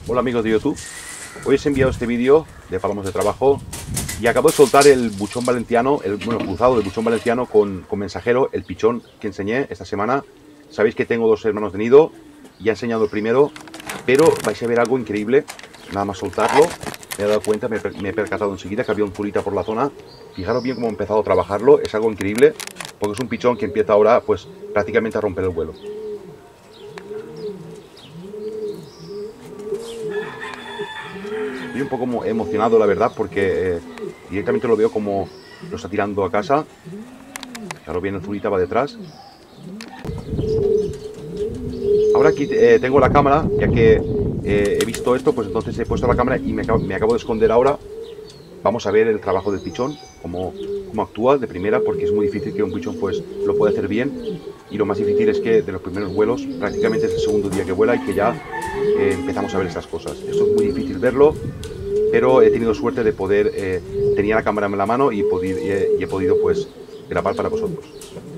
Hola amigos de YouTube, hoy os he enviado este vídeo de palomos de trabajo y acabo de soltar el buchón valenciano, el cruzado de buchón valenciano con mensajero, el pichón que enseñé esta semana. Sabéis que tengo dos hermanos de nido, ya he enseñado el primero, pero vais a ver algo increíble, nada más soltarlo. Me he dado cuenta, me he percatado enseguida que había un zurita por la zona. Fijaros bien cómo he empezado a trabajarlo, es algo increíble, porque es un pichón que empieza ahora pues prácticamente a romper el vuelo. Estoy un poco emocionado, la verdad, porque directamente lo veo como lo está tirando a casa. Fijaros bien, el zurita va detrás. Ahora aquí tengo la cámara, ya que he visto esto, pues entonces he puesto la cámara y me acabo de esconder ahora. Vamos a ver el trabajo del pichón, cómo actúa de primera, porque es muy difícil que un pichón pues lo pueda hacer bien. Y lo más difícil es que de los primeros vuelos, prácticamente es el segundo día que vuela y que ya empezamos a ver estas cosas. Esto es muy difícil verlo, pero he tenido suerte de poder, tenía la cámara en la mano y he podido pues grabar para vosotros.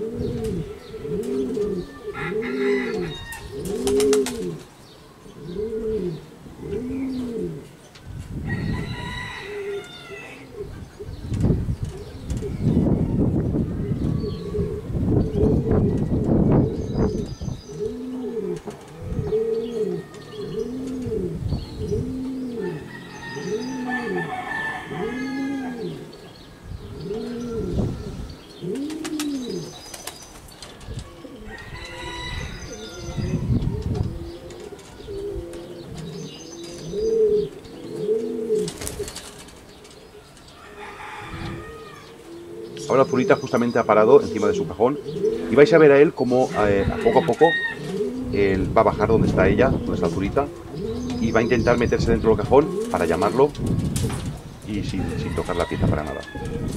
Ahora el zurita justamente ha parado encima de su cajón y vais a ver a él como poco a poco él va a bajar donde está ella, donde está el zurita, y va a intentar meterse dentro del cajón para llamarlo y sin tocar la pieza para nada.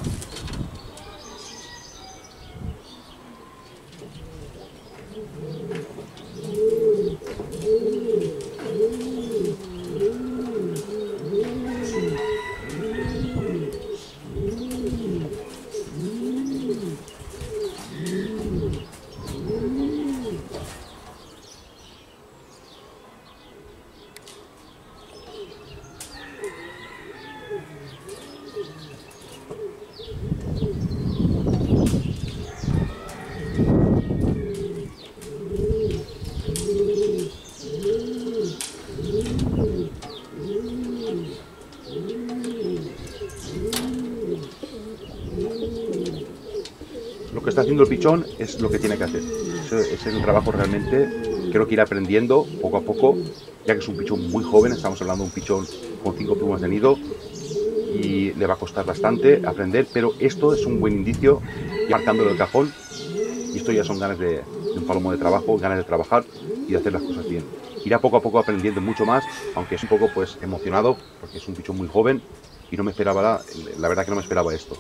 Lo que está haciendo el pichón es lo que tiene que hacer. Ese es el trabajo realmente. Creo que irá aprendiendo poco a poco, ya que es un pichón muy joven. Estamos hablando de un pichón con 5 plumas de nido y le va a costar bastante aprender, pero esto es un buen indicio, marcándolo el cajón. Y esto ya son ganas de un palomo de trabajo, ganas de trabajar y de hacer las cosas bien. Irá poco a poco aprendiendo mucho más, aunque es un poco pues emocionado, porque es un pichón muy joven y no me esperaba, la verdad que no me esperaba esto.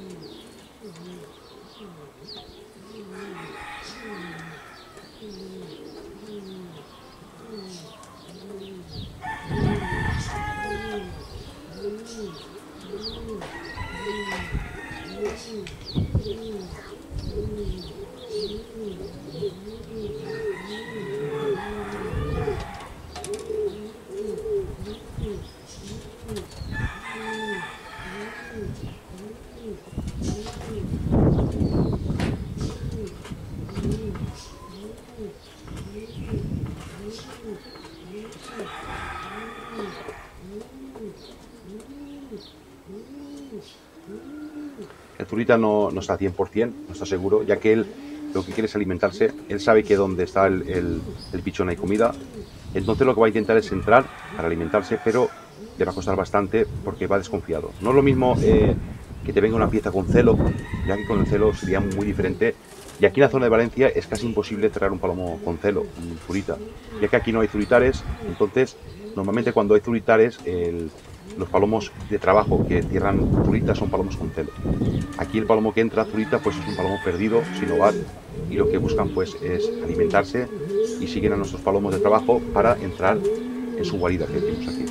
El zurita no está al 100%, no está seguro, ya que él lo que quiere es alimentarse. Él sabe que donde está el pichón hay comida, entonces lo que va a intentar es entrar para alimentarse, pero le va a costar bastante porque va desconfiado. No es lo mismo que te venga una pieza con celo, ya que con el celo sería muy diferente. Y aquí en la zona de Valencia es casi imposible cerrar un palomo con celo, un zurita, ya que aquí no hay zuritares. Entonces normalmente cuando hay zuritares los palomos de trabajo que cierran zuritas son palomos con celo. Aquí el palomo que entra zurita pues es un palomo perdido, sin hogar, y lo que buscan pues es alimentarse y siguen a nuestros palomos de trabajo para entrar en su guarida que decimos aquí.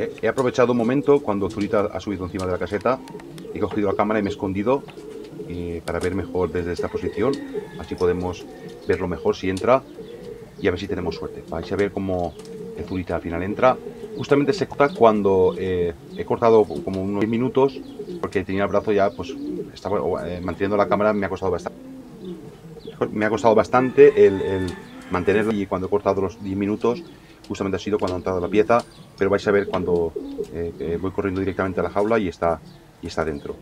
He aprovechado un momento cuando Zurita ha subido encima de la caseta, he cogido la cámara y me he escondido para ver mejor desde esta posición, así podemos verlo mejor si entra y a ver si tenemos suerte. Vais a ver cómo el Zurita al final entra. Justamente se corta cuando he cortado como unos 10 minutos, porque tenía el brazo ya, pues estaba manteniendo la cámara, me ha costado bastante. El mantenerlo, y cuando he cortado los 10 minutos, justamente ha sido cuando ha entrado la pieza, pero vais a ver cuando voy corriendo directamente a la jaula y está dentro.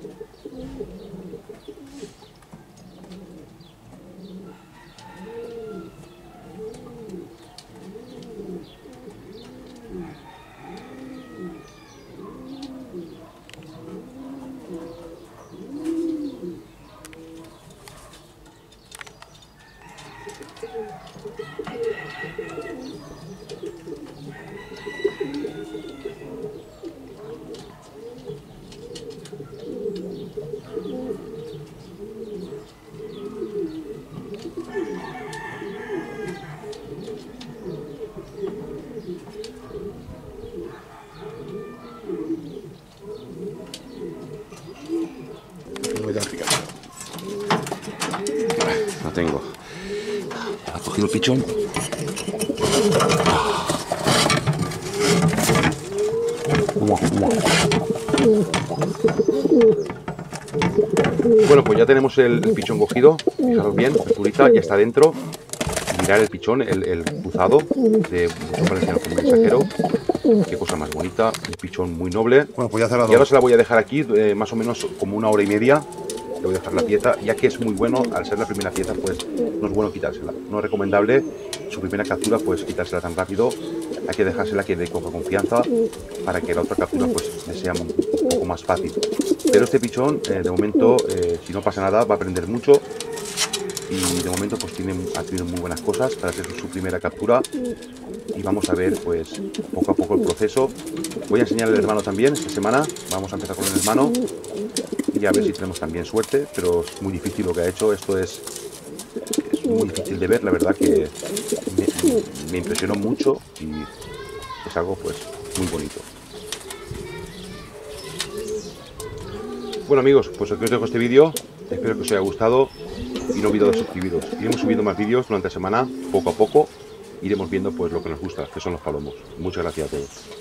Lo tengo. Ha cogido el pichón. Bueno, pues ya tenemos el pichón cogido. Fijaros bien, el Zurita ya está dentro. Mirar el pichón, el cruzado de Buchón Valenciano con Mensajero. Qué cosa más bonita, un pichón muy noble. Bueno, pues ya cerrado. Y ahora se la voy a dejar aquí más o menos como 1 hora y media. Le voy a dejar la pieza, ya que es muy bueno, al ser la primera pieza, pues no es bueno quitársela. No es recomendable su primera captura, pues quitársela tan rápido. Hay que dejársela que le coja confianza para que la otra captura pues le sea un poco más fácil. Pero este pichón, de momento, si no pasa nada, va a aprender mucho. Y de momento pues ha tenido muy buenas cosas para hacer su primera captura. Y vamos a ver pues poco a poco el proceso. Voy a enseñarle al hermano también esta semana. Vamos a empezar con el hermano y a ver si tenemos también suerte, pero es muy difícil lo que ha hecho. Esto es muy difícil de ver, la verdad que me impresionó mucho y es algo pues muy bonito. Bueno amigos, pues aquí os dejo este vídeo, espero que os haya gustado y no olvidéis de suscribiros. Iremos subiendo más vídeos durante la semana, poco a poco, iremos viendo pues lo que nos gusta, que son los palomos. Muchas gracias a todos.